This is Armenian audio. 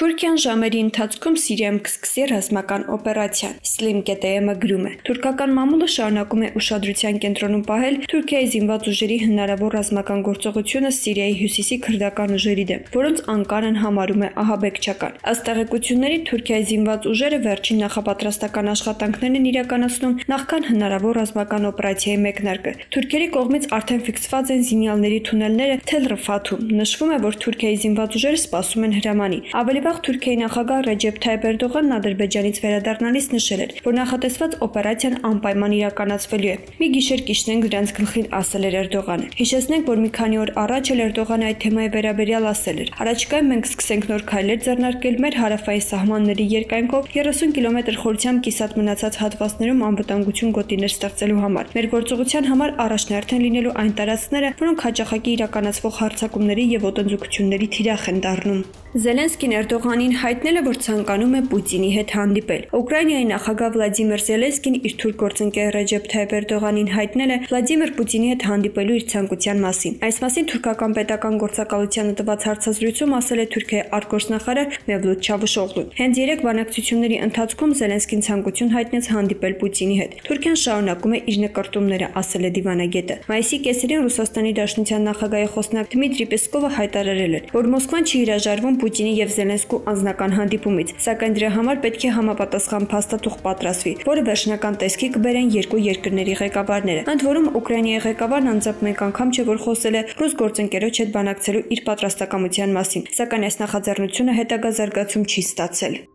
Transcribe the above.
Թուրքիան ժամերի ընթացքում Սիրիայում կսկսի ռազմական օպերացիա, Slim KTM-ը գրում է։ Թուրքական մամուլը շարունակում է ուշադրության կենտրոնում պահել Թուրքիայի զինված ուժերի հնարավոր ռազմական գործողությունը Սիրիայի հյուսիսի քրդական ուժերի դեմ, որոնց Անկարան համարում է ահաբեկչական։ Ըստ տեղեկությունների, Թուրքիայի զինված ուժերը վերջին նախապատրաստական աշխատանքներն են իրականացնում նախքան հնարավոր ռազմական օպերացիայի մեկնարկը։ Թուրքերի կողմից արդեն ֆիքսված են զինյալների թունելները Թել Ռիֆաթում։ Նշվում է, որ Թուրքիայի զինված ուժերը սպասում են հրամանի։ Ավելի վաղ Թուրքիայի նախագահ Ռեջեփ Թայիփ Էրդողանն Ադրբեջանից վերադառնալիս նշել էր, որ նախատեսված օպերացիան անպայման իրականացվելու է։ Մի գիշեր կիջնենք դրանց գլխին, ասել էր Էրդողանը։ Հիշեցնենք, որ մի քանի օր առաջ էլ Էրդողանը այդ թեմայի վերաբերյալ ասել էր. «Առաջիկայում մենք սկսենք նոր քայլեր ձեռնարկել մեր հարավային սահմանների երկայնքով 30 կիլոմետր խորությամբ կիսատ մնացած հատվածներում անվտանգություն գոտիներ ստեղծելու համար։ Մեր գործողության համար առաջնահերթ են լինելու այն տարածքները, որոնք հաճախակի իրականացվող հարձակումների եւ ոտնձգությունների թիրախ են դառնում»։ Զելենսկին Էրդողանին հայտնել է, որ ցանկանում է Պուտինի հետ հանդիպել։ Ուկրաինայի նախագահ Վլադիմիր Զելենսկին իր թուրք գործընկեր Ռեջեփ Թայիփ Էրդողանին հայտնել է Վլադիմիր Պուտինի հետ հանդիպելու իր ցանկության մասին։ Այս մասին թուրքական պետական գործակալությանը տված հարցազրույցում ասել է Թուրքիայի արտգործնախարար Մևլութ Չավուշօղլուն։ Հենց երեք բանակցությունների ընթացքում Զելենսկին ցանկություն հայտնեց հանդիպել Պուտինի հետ։ Թուրքիան շարունակում է իր նկարտումները, ասել է դիվանագետը։ Մայիսի կեսերին Ռուսաստանի Դաշնության նախագահի խոսնակ Դմիտրի Պեսկովը հայտարարել էր, որ Մոսկվան չի հրաժարվում Պուտինի եւ Զելենսկու անձնական հանդիպումից, սակայն դրա համար պետք է համապատասխան փաստաթուղթ պատրաստվի, որը վերջնական տեսքի կբերեն երկու երկրների ղեկավարները։ Ընդ որում Ուկրաինայի ղեկավարն անձամբ մեկ անգամ չէ, որ խոսել է ռուս գործընկերոջ հետ բանակցելու իր պատրաստակամության մասին, սակայն այս նախաձեռնությունը հետագա զարգացում չի ստացել։